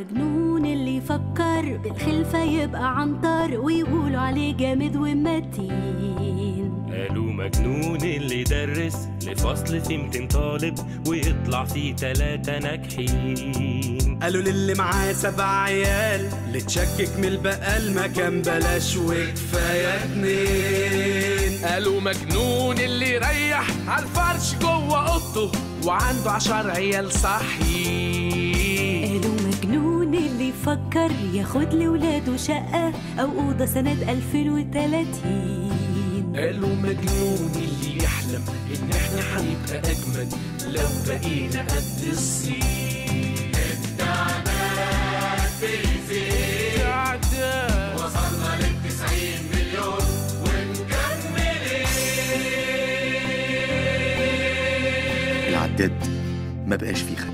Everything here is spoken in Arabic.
مجنون اللي يفكر بالخلفة يبقى عنتر ويقولوا عليه جامد ومتين. قالوا مجنون اللي يدرس لفصل فيه 200 طالب ويطلع فيه 3 ناجحين. قالوا للي معاه 7 عيال اللي تشكك من البقال ما كان بلاش وكفايه 2. قالوا مجنون اللي يريح عالفرش جوه اوضته وعنده 10 عيال صحيين. قالوا مجنون اللي يفكر ياخد لولاده شقة أو أوضة سنة 2030. قالوا مجنون اللي يحلم إن إحنا هنبقى أجمد لو بقينا قد الصين. التعداد بيزيد وصلنا ل90 مليون ومكملين. العداد ما بقاش فيه خلل.